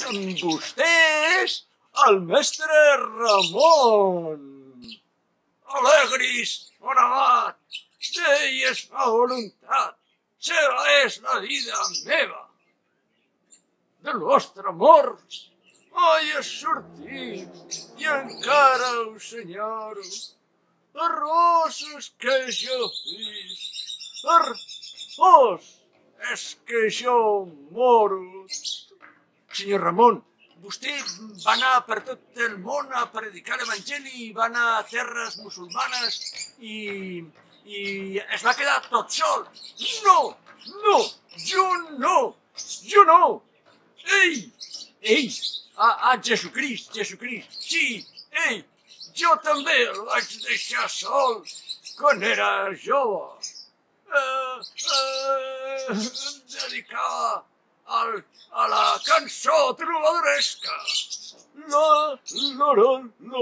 Vostè és el mestre Ramon. Alegris, mon amat, deies ma voluntat, seva és la vida meva. Del vostre amor mai he sortit i encara ho senyoro. Les roses que jo visc, és que jo moro. Senyor Ramon, vostè va anar per tot el món a predicar l'Evangeli, va anar a terres musulmanes i es va quedar tot sol. No, jo no. Ei, Jesucrist, sí, ei, jo també el vaig deixar sol quan era jove. Em dedicava a la cançó trobadoresca. La.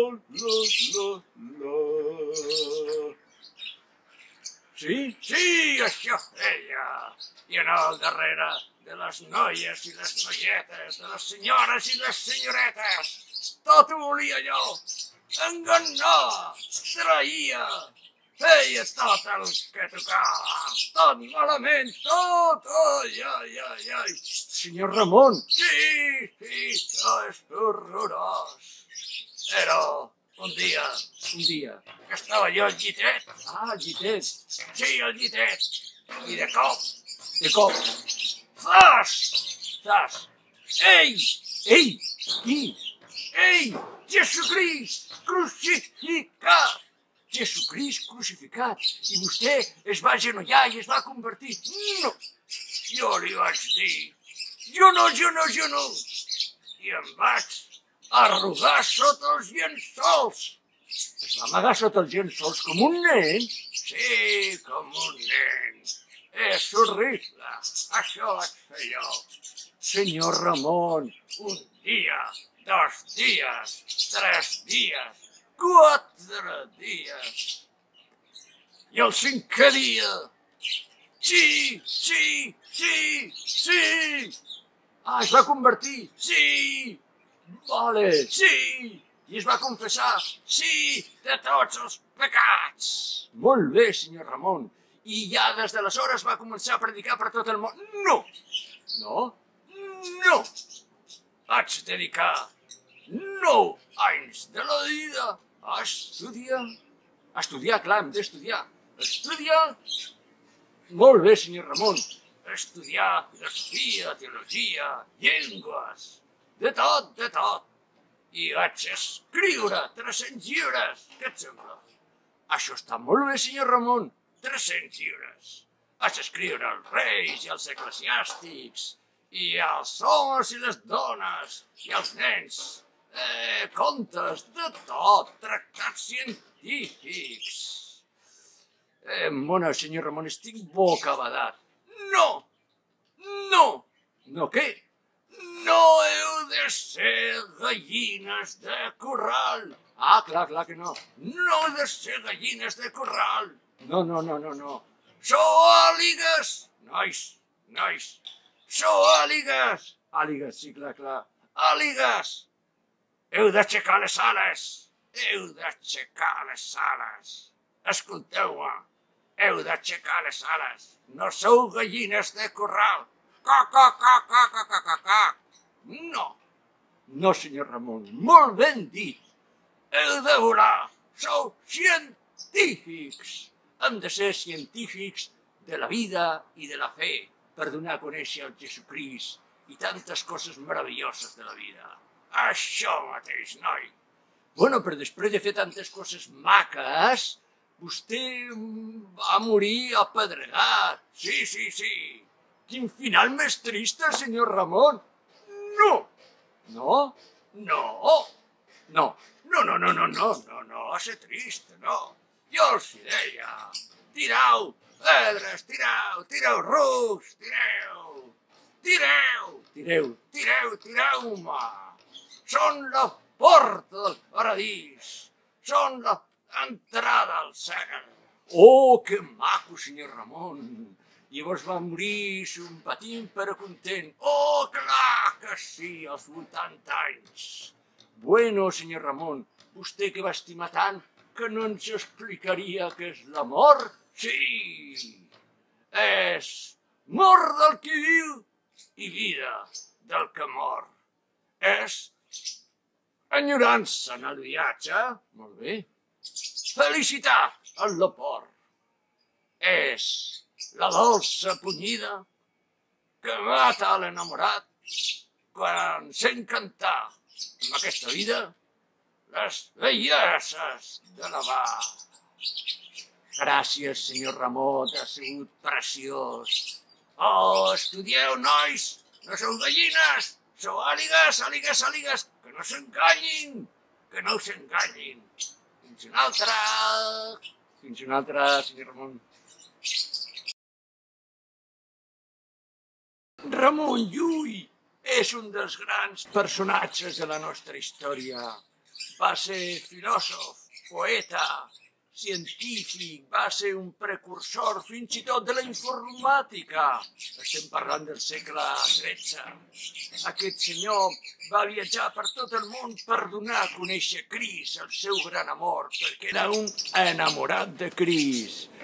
Sí, això feia. I anar al darrere de les noies i les noietes, de les senyores i les senyoretes. Tot ho volia jo. Enganyava, traïa, feia tot el que tocava. Tot malament, tot. Ai. Senyor Ramon. Sí, és horrorós. Però un dia, que estava jo al llitet. Ah, al llitet. Sí, al llitet. I de cop, zas! Ei! Qui? Ei! Jesucrist crucificat! Jesucrist crucificat! I vostè es va agenollar i es va convertir. No! Jo li vaig dir, jo no. I em vaig arrugar sota els llençols. Es va amagar sota els llençols com un nen? Sí, com un nen. És horrible. Això vaig fer jo. Senyor Ramon, un dia, 2 dies, 3 dies, 4 dies. I el 5è dia. Sí. Ah, es va convertir. Sí. Vale. Sí. I es va confessar. Sí, de tots els pecats. Molt bé, senyor Ramon. I ja des d'aleshores va començar a predicar per tot el món. No. Vaig dedicar 9 anys de la vida a estudiar. A estudiar, clar, hem d'estudiar. Estudiar. Molt bé, senyor Ramon. Estudiar filosofia, teologia, llengües, de tot. I vaig escriure 300 llibres. Què et sembla? Això està molt bé, senyor Ramon. 300 llibres. Vaig escriure als reis i als eclesiàstics, i als homes i les dones, i als nens, contes, de tot, tractats científics. Mona, senyor Ramon, estic bocabadat. No, què? No heu de ser gallines de corral. Ah, clar que no. No heu de ser gallines de corral. No. Sou àligues, nois. Sou àligues. Àligues, sí, clar. Àligues. Heu d'aixecar les ales. Escolteu-me. Heu d'aixecar les ales. No sou gallines de corral. No, senyor Ramon, molt ben dit. Heu de volar. Sou científics. Hem de ser científics de la vida i de la fe per donar a conèixer el Jesucrist i tantes coses meravelloses de la vida. Això mateix, noi. Bueno, però després de fer tantes coses maques, vostè va morir apedregat. Sí. Quin final més trist, senyor Ramon. No, va ser trist, no. Jo els hi deia, tireu pedres, tireu rucs, tireu-me. Són la porta del paradís, són l'entrada al cel. Oh, que maco, senyor Ramon. Llavors va morir patint però content. Oh, clar que sí, als 80 anys. Bueno, senyor Ramon, vostè que va estimar tant, que no ens explicaria què és la mort? Sí, és mort del qui viu i vida del que mor. És enyorança en el viatge, molt bé. Felicitat en la por. És la dolça punyida que mata l'enamorat quan sent cantar en aquesta vida les belleses de la mar. Gràcies, senyor Ramon, ha sigut preciós. Oh, estudieu, nois, no sou gallines, sou àligues, àligues, àligues, que no s'enganyin, que no s'enganyin. Fins una altra. Fins una altra, senyor Ramon. Ramon Llull és un dels grans personatges de la nostra història. Va ser filòsof, poeta, científic, va ser un precursor fins i tot de la informàtica. Estem parlant del segle XIII. Aquest senyor va viatjar per tot el món per donar a conèixer Crist, el seu gran amor, perquè era un enamorat de Crist.